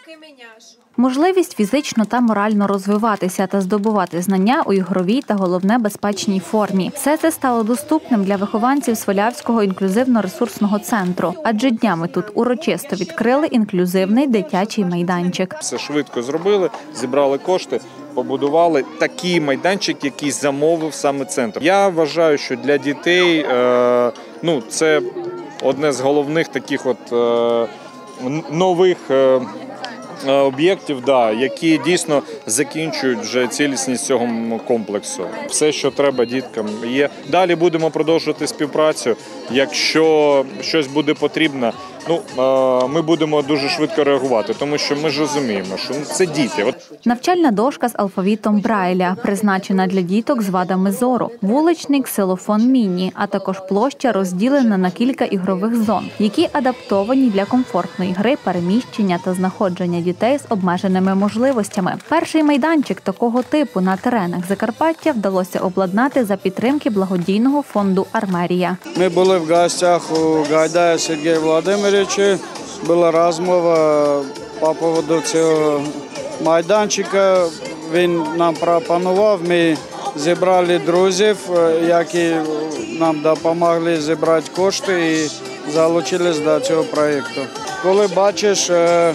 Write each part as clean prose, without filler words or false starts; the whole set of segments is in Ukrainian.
Можливість фізично та морально розвиватися та здобувати знання у ігровій та, головне, безпечній формі. Все це стало доступним для вихованців Свалявського інклюзивно-ресурсного центру, адже днями тут урочисто відкрили інклюзивний дитячий майданчик. Все швидко зробили, зібрали кошти, побудували такий майданчик, який замовив саме центр. Я вважаю, що для дітей це одне з головних таких нових об'єктів, які дійсно закінчують вже цілісність цього комплексу. Все, що треба діткам, є. Далі будемо продовжувати співпрацю. Якщо щось буде потрібно, ми будемо дуже швидко реагувати, тому що ми ж розуміємо, що це діти. Навчальна дошка з алфавітом Брайля, призначена для діток з вадами зору, вуличний ксилофон міні, а також площа розділена на кілька ігрових зон, які адаптовані для комфортної гри, переміщення та знаходження дітей з обмеженими можливостями. Перший майданчик такого типу на теренах Закарпаття вдалося обладнати за підтримки благодійного фонду «Армерія». Ми були в гостях у Гайдая Сергія Володимировича. Була розмова по поводу цього майданчика. Він нам пропонував, ми зібрали друзів, які нам допомогли зібрати кошти і залучились до цього проєкту. Коли бачиш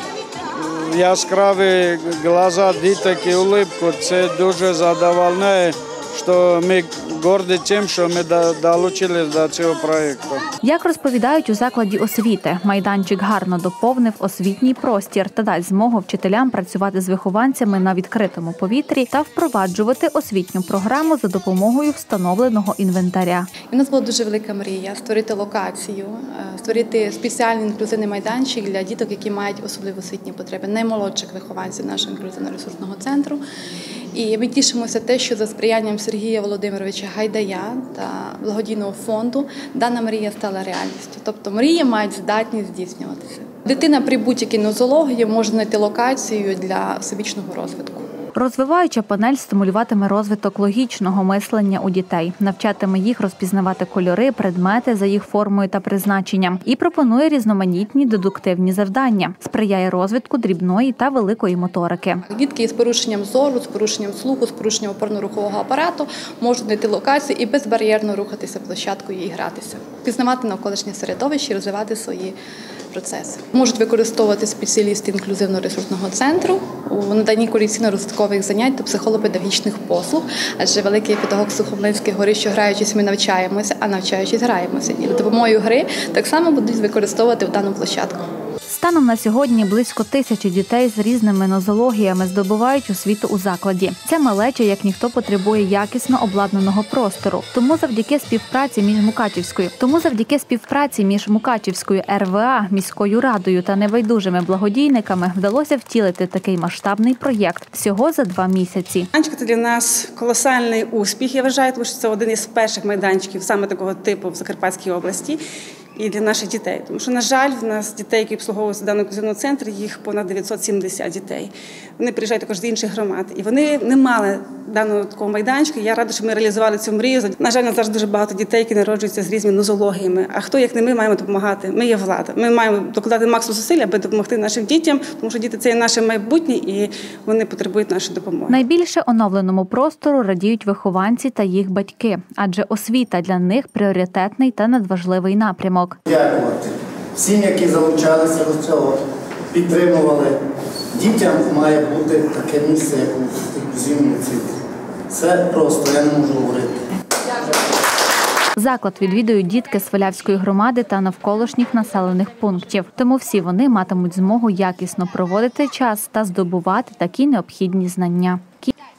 яскраві очі діток і улыбку, це дуже задовольняє, що ми горді тим, що ми долучились до цього проєкту. Як розповідають у закладі освіти, майданчик гарно доповнив освітній простір та дасть змогу вчителям працювати з вихованцями на відкритому повітрі та впроваджувати освітню програму за допомогою встановленого інвентаря. У нас була дуже велика мрія – створити локацію, створити спеціальний інклюзивний майданчик для діток, які мають особливі освітні потреби, наймолодших вихованців нашого інклюзивно-ресурсного центру. І ми тішимося те, що за сприянням Сергія Володимировича Гайдая та благодійного фонду дана мрія стала реальністю. Тобто мрії мають здатність здійснюватися. Дитина при будь-якій нозології може знайти локацію для всебічного розвитку. Розвиваюча панель стимулюватиме розвиток логічного мислення у дітей, навчатиме їх розпізнавати кольори, предмети за їх формою та призначенням і пропонує різноманітні дедуктивні завдання, сприяє розвитку дрібної та великої моторики. Дітки з порушенням зору, з порушенням слуху, з порушенням опорно-рухового апарату можуть знайти локацію і безбар'єрно рухатися площадкою і гратися, пізнавати навколишнє середовище і розвивати свої процеси. Можуть використовувати спеціалісти інклюзивно-ресурсного центру у наданні корекційно-розвиткових занять та психолого-педагогічних послуг, адже великий педагог Сухомлинський говорить, що граючись ми навчаємося, а навчаючись граємося. І допомогою гри так само будуть використовувати в дану площадку. Станом на сьогодні близько 1000 дітей з різними нозологіями здобувають освіту у закладі. Ця малеча, як ніхто, потребує якісно обладнаного простору. Тому завдяки співпраці між Мукачівською РВА, міською радою та небайдужими благодійниками вдалося втілити такий масштабний проєкт всього за 2 місяці. Майданчик – це для нас колосальний успіх, я вважаю, тому що це один із перших майданчиків саме такого типу в Закарпатській області. І для наших дітей. Тому що, на жаль, в нас дітей, які обслуговуються в даному інклюзивному центрі, їх понад 970 дітей. Вони приїжджають також з інших громад. І вони не мали даного такого майданчика. Я рада, що ми реалізували цю мрію. На жаль, у нас зараз дуже багато дітей, які народжуються з різними нозологіями. А хто, як не ми, маємо допомагати? Ми є влада. Ми маємо докладати максимум зусиль, аби допомогти нашим дітям, тому що діти – це є наше майбутнє, і вони потребують нашої допомоги. Найбільше оновленому простору радіють вихованці та їх батьки, адже освіта для них – пріоритетний та надважливий напрямок. Дякувати всім, які залучалися до цього, підтримували. Дітям має бути таке місце, як у інклюзивному центрі. Це просто, я не можу говорити. Заклад відвідують дітки з Свалявської громади та навколишніх населених пунктів. Тому всі вони матимуть змогу якісно проводити час та здобувати такі необхідні знання.